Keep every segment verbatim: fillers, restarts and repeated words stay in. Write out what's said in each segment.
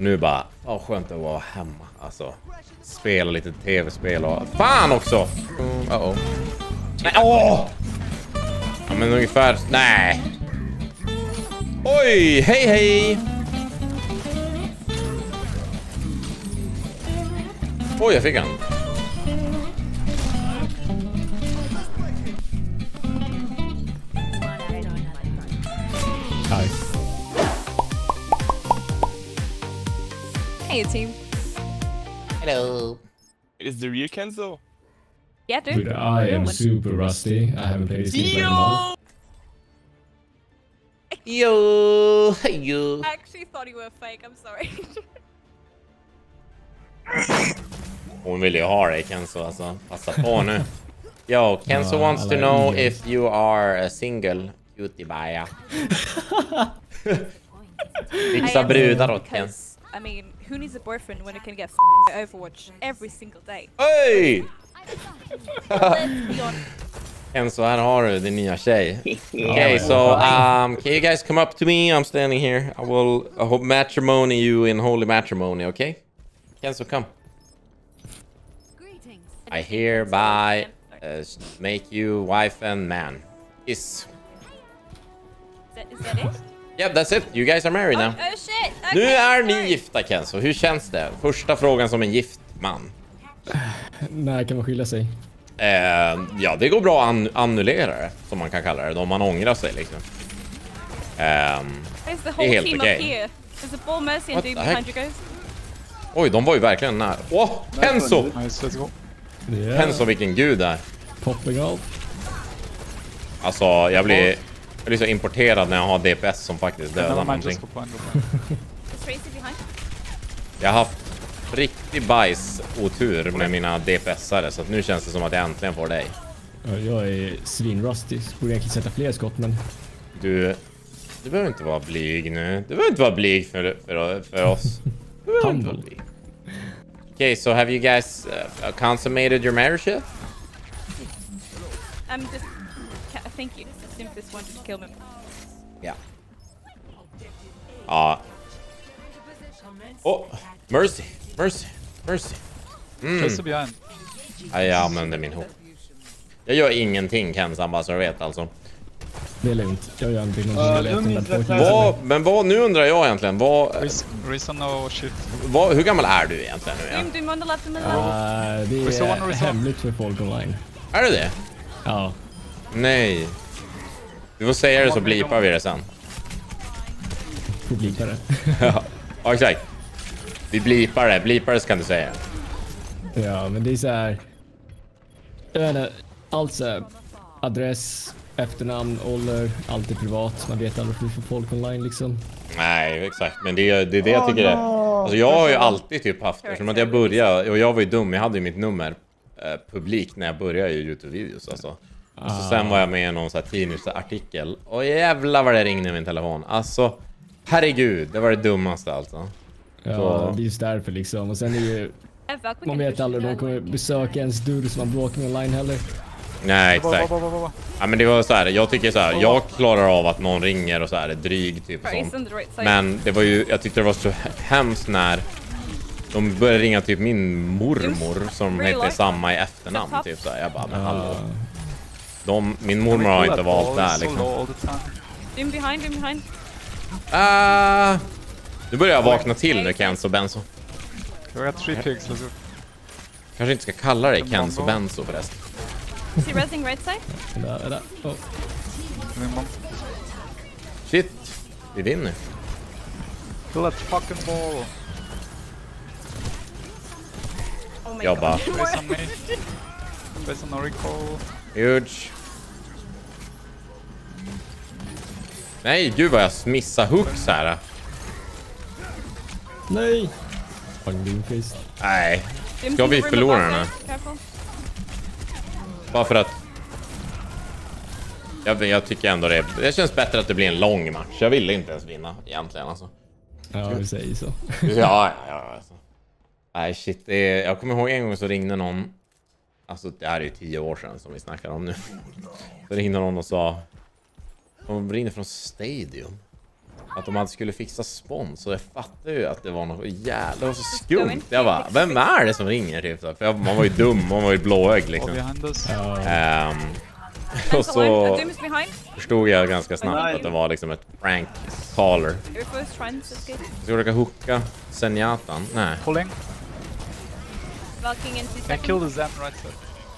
Nu bara, åh skönt att vara hemma. Alltså, spela lite tv-spel och... Fan också! Mm, uh oh. Nej, åh! Ja, men ungefär... Nej! Oj, hej hej! Oj, jag fick han. Hi. Hey, team. Hello. Is the real Kenzo? Yeah, dude. Dude, I am super rusty. I haven't played this game for a month. Yo, yo. I actually thought you were fake. I'm sorry. Hon vill ju ha dig, Kenzo, alltså. Passa på nu. Yo, Kenzo uh, wants to know if you are a single cutie baya. Fixa brudar åt Ken. I mean, who needs a boyfriend when it can get f***ed by Overwatch every single day? Hey! Let's be honest. Kenzo, här har du din nya tjej. Okay, so um, can you guys come up to me? I'm standing here. I will I hope matrimony you in holy matrimony, okay? Kenzo, come. I hereby uh, make you wife and man. Is. Is that, is that it? Yeah, that's it. You guys are married now. Oh, oh shit! Okay, Nu är ni sorry. gifta, Kenzo. Hur känns det? Första frågan som en gift man. När kan man skilja sig? Eh, ja, det går bra att an annullera det, som man kan kalla det, om man ångrar sig liksom. Um, There's the whole helt team okej. up here. There's a ball mercy and What dude the behind heck? you guys. Oj, de var ju verkligen nära. Åh, oh, Kenzo! Nice, let's go. Yeah. Kenzo, vilken gud där. Popping out. Alltså, jag blir, jag blir så importerad när jag har D P S som faktiskt dödar Never mind, någonting. just go blind, go blind. Is Tracy behind? Jag har haft riktig bajs otur med mina D P S-are, så att nu känns det som att jag äntligen får dig. Ja, jag är svinrusty. Så borde jag inte sätta fler skott, men... Du, du behöver inte vara blyg nu. Du behöver inte vara blyg för, för, för oss. Du behöver inte vara blyg. Okay, so have you guys uh, consummated your marriage yet? I'm just... ca- Thank you. Simplest wanted to kill me. Yeah. Ja. Oh, mercy, mercy, mercy. Mm. Tracer behind. Ja, jag använder min hook. Jag gör ingenting, Kenzo, bara så jag vet alltså. Det är lugnt. Jag gör en bild Uh, om Lumi is left side. Vad, men vad, nu undrar jag egentligen, vad, Reason no shit. vad, hur gammal är du egentligen nu? Doom, Ja? Doom on the left and the Uh, left. det Reason one, är reason. hemligt för folk online. Är det det? Ja. Nej. Du får säga det så blipar vi det sen. Publikare. Ja, ja, exakt. Vi blipar det, blipar det så kan du säga. Ja, men det är så här. Jag vet inte, allt så här, adress, efternamn, ålder, allt är privat. Man vet aldrig hur för folk online liksom. Nej, exakt. Men det, är- det är det jag tycker är... Alltså jag har ju alltid typ haft, eftersom att jag började, och jag var ju dum, jag hade ju mitt nummer eh, publikt när jag började i YouTube-videos alltså. Och så sen var jag med i någon sån här tidningsartikel. Och jävlar vad det ringde i min telefon. Alltså, herregud, det var det dummaste alltså. Ja, Så- det är just därför liksom. Och sen är ju, man vet aldrig om de kommer besöka ens dörr som man bråkar online heller. Nej, Va, va, exakt. va, va, va. Ja, men det var så här, jag tycker så här, jag klarar av att någon ringer och så här, är dryg typ Trace sånt. on the right side. Men det var ju, jag tyckte det var så hemskt när de började ringa typ min mormor som hette samma i efternamn typ så här. Jag bara, men hallå. De, min mormor har inte valt där liksom. All the time. Doom behind, Doom behind. Ah, nu börjar jag vakna till nu, Kenzo Benzo. We got three pigs, let's go. Kanske inte ska kalla dig Kenzo Benzo förresten. Is he resing right side? Där, där. Oh. Minimum. Shit, det är din nu. Kill that fucking ball. Oh my Jag god. bara, Raise on me. Raise on no recall. huge. Nej, gud vad jag missar hooks här. Nej! Fucking doomface. Nej, Doom ska vi room förlora above den här? there. Careful. Bara för att jag, jag tycker ändå det, det känns bättre att det blir en lång match. Jag ville inte ens vinna egentligen alltså. Ja, vi säger så. Ja, ja, ja alltså. Nej shit, det är, jag kommer ihåg en gång så ringde någon. Alltså det här är ju tio år sedan som vi snackar om nu. Så ringde någon och sa, de ringde från Stadium. att de hade skulle fixa spons. Så jag fattade ju att det var något jävla, det var så skumt. Jag bara, vem är det som ringer typ? För jag, man var ju dum, man var ju blåögd liksom. Um, och så förstod jag ganska snabbt att det var liksom ett prank caller. Så jag försöka hooka Zenyatta. Nej. Pulling. Valking in two I seconds. killed the Zen right side.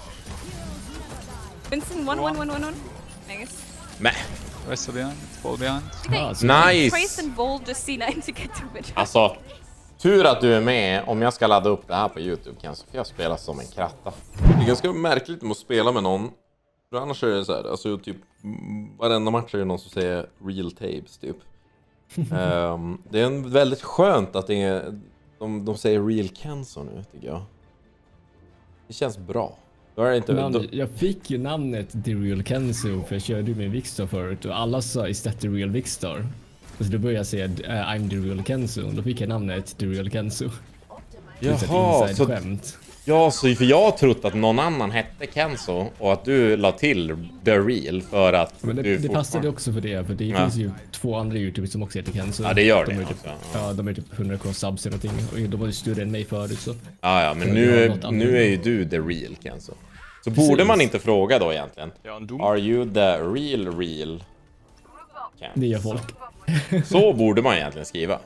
Vincent, one, one, one, one, one. Nice. Mäh. Rest of behind. Fall behind. Ah, så- Nice! Trace and Bold just C nine to get to it. Alltså, tur att du är med om jag ska ladda upp det här på YouTube kanske. För jag spelar som en kratta. Det är ganska märkligt med att spela med någon. För annars är det så här, alltså typ mm, varenda match är det någon som säger real tapes typ. um, det är en väldigt skönt att det är, de, de säger real cancer nu tycker jag. Det känns bra. Då är det inte, Namn, då, jag fick ju namnet The Real Kenzo för jag körde ju med Viktor förut och alla sa istället The Real Viktor. Så då började jag säga uh, I'm The Real Kenzo och då fick jag namnet The Real Kenzo. jaha, så, skämt. ja, så för jag har trott att någon annan hette Kenzo och att du la till The Real för att Men det, du det passade också för det, för det Ja. finns ju två andra YouTubers som också heter Kenzo. Ja, det gör de det är typ, också, ja. de är typ hundra k subs eller någonting och de var ju större än mig förut så. Ja, ja, men Så nu, jag har är- något annat. nu är ju du the real Kenzo. Så Precis. borde man inte fråga då egentligen? Ja, en dom. Are you the real real Kenzo? Det gör folk. Så borde man egentligen skriva.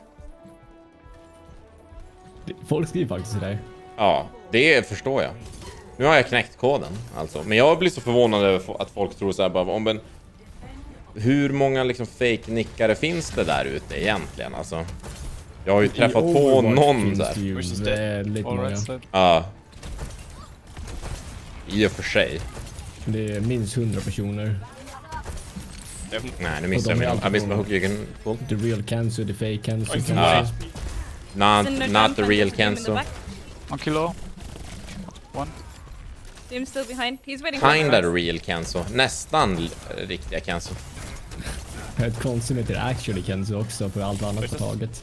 Folk skriver faktiskt sådär. Ja, det förstår jag. Nu har jag knäckt koden alltså. Men jag blir så förvånad över att folk tror så här bara om en... Hur många liksom fake-nickare finns det där ute egentligen alltså? Jag har ju träffat I på Overwatch någon finns där. det ju Which is dead. väldigt All många. right side. Ja. I och för sig. Det är minst hundra personer. Nej, nu missade Och de är jag mig. alltid Jag missade mig på- hooken. Cool. The Real Kenzo, the fake Kenzo. Oj, Kenzo. Ja. Not, Cinder not the down, real Jim in the Kenzo. back. One kilo. One. Jim's still behind. He's waiting for Kinda the the real Kenzo. Nästan l- riktiga Kenzo. Ett konstigt heter actually Kenzo också för allt annat på taget.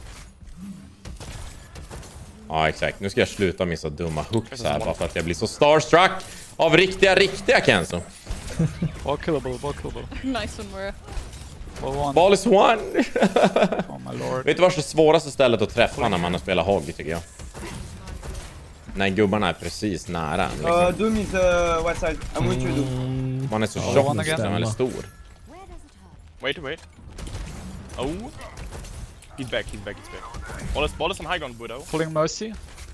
Ja, exakt. Nu ska jag sluta missa dumma hooks här bara för att jag blir så starstruck av riktiga, riktiga Kenzo. Ball killable, ball killable. Nice one, Mura. Ball one. Ball is one! Oh my lord. Vet du vad det svåraste stället att träffa när man spelar hogg tycker jag? När gubbarna är precis nära en, Uh, liksom. Doom is uh, white side. I'm with you, Doom. Man är så Ja, tjock one liksom, again. eller stor. Wait, wait. Oh. He's back, he's back, he's back. Ball is, ball is on high ground, Budo. Pulling Mercy.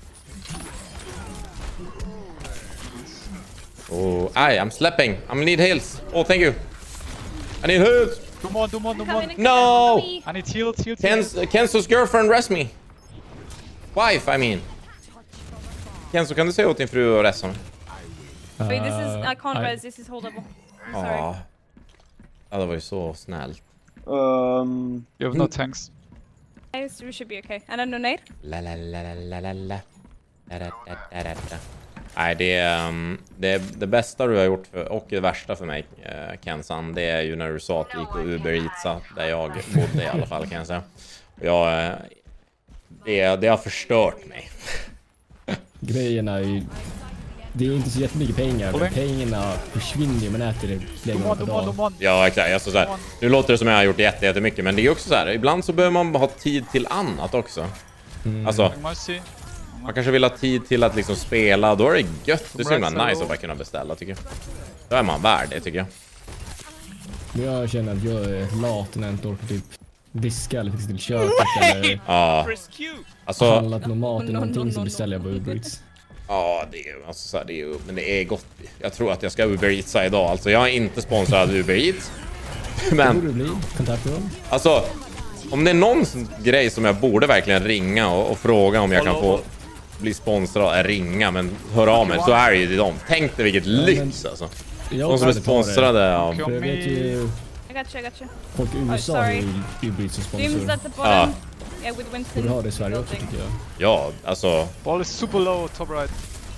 Oh, I, I'm slapping. I need heals. Oh, thank you. I need heals. Come on, come on, come Come on. in, No! come I need heals, heals, heals. Ken's, Kenzo's girlfriend rest me. Wife, I mean. Kenzo, kan du säga åt din fru att resta mig? Wait, this is... I can't Uh, res, this is holdable. I'm sorry. Ja. Ja, det var ju så snällt. Um, You have no tanks. Guys, we should be okay. And a no nade? La la la la la la la. Da, da, da, da, da, da. Nej, det är, um, det är det bästa du har gjort för, och det värsta för mig, uh, Kensan, det är ju när du sa att du gick och Uber Eatsa, där jag bodde i alla fall kan jag säga. Och jag, uh, det, det har förstört mig. Grejerna är ju... Det är inte så jättemycket pengar, men Poäng. pengarna försvinner ju, man äter det flera Come on, gånger per come on, dag. come on. Ja, exakt. Alltså, så här, nu låter det som jag har gjort jätte, jättemycket, men det är också så här, ibland så behöver man ha tid till annat också. Alltså, Pulling Mercy. man kanske vill ha tid till att liksom spela, då är det gött. Det är så himla Right side nice low. att bara kunna beställa, tycker jag. Då är man värd det, tycker jag. Men jag känner att jag är lat när jag inte orkar typ diska eller fixa till köket eller Ja, Press Q! alltså... handlat någon mat eller No, no, någonting no, så no, beställer jag no. bara Uber Eats. Ja, det är ju alltså så här, det är ju, men det är gott. Jag tror att jag ska Uber Eatsa idag. Alltså jag är inte sponsrad av Uber Eats. Det borde Men det bli. Kontakta dem. alltså, om det är någon sån grej som jag borde verkligen ringa och, och fråga om jag kan få bli sponsrad, äh, ringa, men hör av mig, så är det ju till dem. Tänk dig vilket lyx alltså. Jag De som är kan ta det. sponsrade av... För jag vet ju, I got you, I got you. folk i U S A har sorry. ju Uber Eats som Jim's sponsor. at the bottom. Ja. Yeah, with Winston. Borde ha det i Sverige också building. tycker jag. Ja, alltså Ball is super low, top right.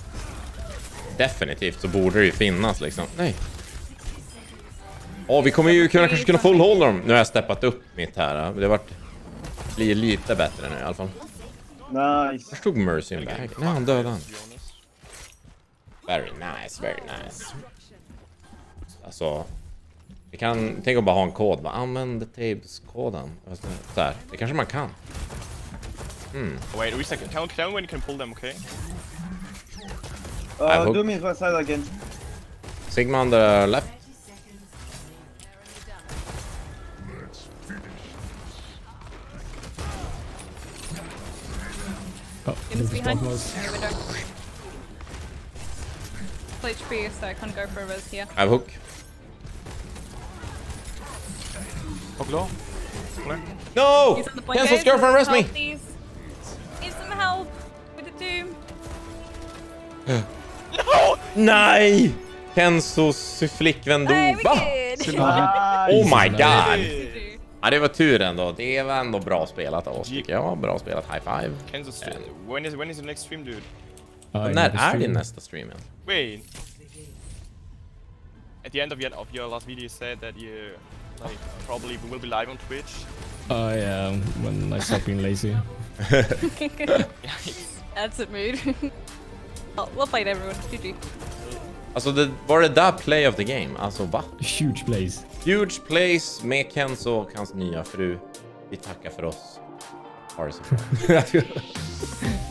definitivt så borde det ju finnas liksom. Nej. Åh, vi kommer ju kunna, kanske kunna fullhålla dem. Nu har jag steppat upp mitt här. Det har varit... Blir lite bättre nu i alla fall. nice. Jag stod Mercy i en bag. Nej, han dödade han. Very nice, very nice. Alltså... Vi kan tänka att bara ha en kod. Bara, använd Tabes-koden. Så här. Det kanske man kan. Hmm. Wait, wait a second. Tell, tell me when you can pull them, okay? Uh, I hope- Doom is right side again. Sigma on the left. Oh, It's behind Dark you. Mouse. In the window. Full H P, so I can't go for a res here. I have hook. Hog low. No! He's on the point, Kenzo's guys. girlfriend, rest me! Help, please. Need some help with the Doom. Nej! Kenzos flickvän dog. Hey, we Va? good. Oh my god! Easy. Ja, det var tur ändå. Det var ändå bra spelat av oss, tycker jag. Bra spelat. High five. Kenzo stream. When is when is the next stream, dude? Ja, När det är stream. din nästa stream igen? Wait. At the end of your of your last video, you said that you like probably will be live on Twitch. Oh yeah, when I stop being lazy. That's a mood. Well, we'll fight everyone. G G. Alltså, det, var det där play of the game? Alltså, va? Huge plays. Huge plays med Kenzo och hans nya fru. Vi tackar för oss. Ha det så bra.